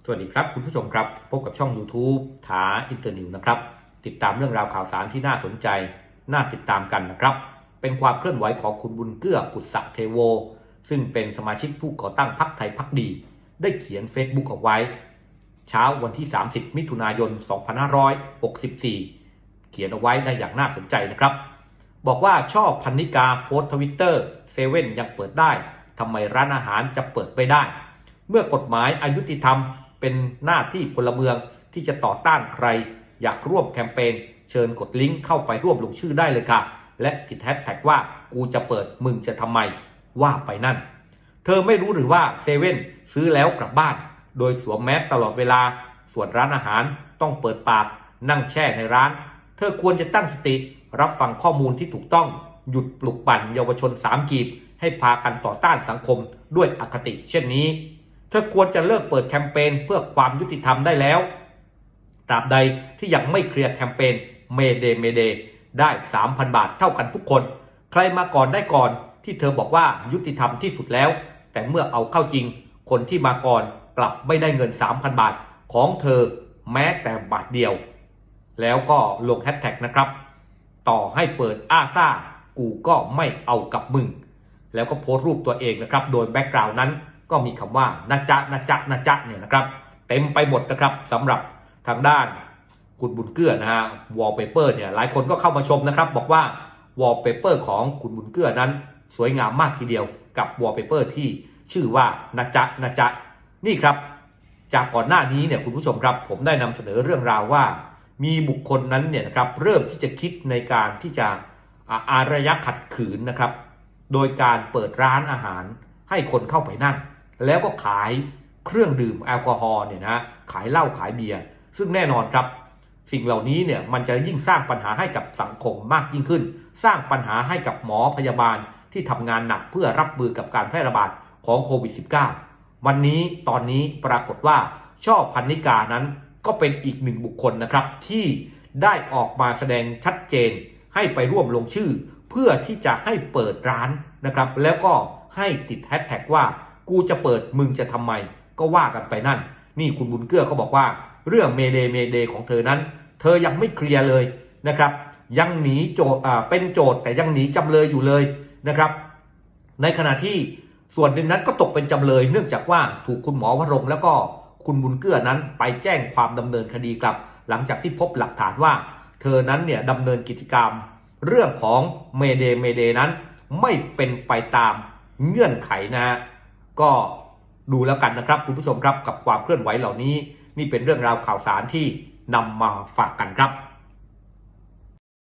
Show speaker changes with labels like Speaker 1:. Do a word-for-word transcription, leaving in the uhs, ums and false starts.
Speaker 1: วัสดีครับคุณผู้ชมครับพบกับช่อง YouTube ถาอินเตอร์นิวนะครับติดตามเรื่องราวข่าวสารที่น่าสนใจน่าติดตามกันนะครับเป็นความเคลื่อนไหวของคุณบุญเกื้อปุษสะเทโวซึ่งเป็นสมาชิกผู้ก่อตั้งพรรคไทยพรรคดีได้เขียน Facebook เอาไว้เช้าวันที่สามสิบมิถุนายนสองพันห้าร้อยหกสิบสี่เขียนเอาไว้ได้อย่างน่าสนใจนะครับบอกว่าชอบพนิกาโพสต์ทวิตเตอร์เซเว่นยังเปิดได้ทำไมร้านอาหารจะเปิดไม่ได้เมื่อกฎหมายอายุติธรรมเป็นหน้าที่พลเมืองที่จะต่อต้านใครอยากร่วมแคมเปญเชิญกดลิงก์เข้าไปร่วมลงชื่อได้เลยค่ะและติดแฮชแท็กว่ากูจะเปิดมึงจะทำไมว่าไปนั่นเธอไม่รู้หรือว่าเซเว่นซื้อแล้วกลับบ้านโดยสวมแมสตลอดเวลาส่วนร้านอาหารต้องเปิดปากนั่งแช่ในร้านเธอควรจะตั้งสติรับฟังข้อมูลที่ถูกต้องหยุดปลุกปั่นเยาวชนสามกีบให้พากันต่อต้านสังคมด้วยอคติเช่นนี้เธอควรจะเลิกเปิดแคมเปญเพื่อความยุติธรรมได้แล้วตราบใดที่ยังไม่เคลียร์แคมเปญเมเดเมเดได้ สามพัน บาทเท่ากันทุกคนใครมาก่อนได้ก่อนที่เธอบอกว่ายุติธรรมที่สุดแล้วแต่เมื่อเอาเข้าจริงคนที่มาก่อนกลับไม่ได้เงิน สามพัน บาทของเธอแม้แต่บาทเดียวแล้วก็ลงแฮชแท็กนะครับต่อให้เปิดอ้าซ่ากูก็ไม่เอากับมึงแล้วก็โพสต์รูปตัวเองนะครับโดยแบ็กกราวน์นั้นก็มีคำว่านะจ๊ะนะจ๊ะนะจ๊ะเนี่ยนะครับเต็มไปหมดนะครับสำหรับทางด้านคุณบุญเกื้อนะฮะวอลเปเปอร์เนี่ยหลายคนก็เข้ามาชมนะครับบอกว่าวอลเปเปอร์ของคุณบุญเกื้อนั้นสวยงามมากทีเดียวกับวอลเปเปอร์ที่ชื่อว่านะจ๊ะนะจ๊ะนี่ครับจากก่อนหน้านี้เนี่ยคุณผู้ชมครับผมได้นำเสนอเรื่องราวว่ามีบุคคลนั้นเนี่ยนะครับเริ่มที่จะคิดในการที่จะอารยะขัดขืนนะครับโดยการเปิดร้านอาหารให้คนเข้าไปนั่งแล้วก็ขายเครื่องดื่มแอลกอฮอล์เนี่ยนะขายเหล้าขายเบียร์ซึ่งแน่นอนครับสิ่งเหล่านี้เนี่ยมันจะยิ่งสร้างปัญหาให้กับสังคมมากยิ่งขึ้นสร้างปัญหาให้กับหมอพยาบาลที่ทำงานหนักเพื่อรับมือกับการแพร่ระบาดของโควิด สิบเก้า วันนี้ตอนนี้ปรากฏว่าช่อพันนิกานั้นก็เป็นอีกหนึ่งบุคคลนะครับที่ได้ออกมาแสดงชัดเจนให้ไปร่วมลงชื่อเพื่อที่จะให้เปิดร้านนะครับแล้วก็ให้ติดแฮชแท็กว่ากูจะเปิดมึงจะทำไมก็ว่ากันไปนั่นนี่คุณบุญเกื้อเขาบอกว่าเรื่องเมเดเมเดของเธอนั้นเธอยังไม่เคลียร์เลยนะครับยังหนีโจทย์อ่าเป็นโจทย์แต่ยังหนีจำเลยอยู่เลยนะครับในขณะที่ส่วนหนึ่งนั้นก็ตกเป็นจำเลยเนื่องจากว่าถูกคุณหมอวรงค์แล้วก็คุณบุญเกื้อนั้นไปแจ้งความดำเนินคดีกลับหลังจากที่พบหลักฐานว่าเธอนั้นเนี่ยดำเนินกิจกรรมเรื่องของเมเดเมเดนั้นไม่เป็นไปตามเงื่อนไขนะฮะก็ดูแล้วกันนะครับคุณผู้ชมครับกับความเคลื่อนไหวเหล่านี้นี่เป็นเรื่องราวข่าวสารที่นำมาฝากกันครับ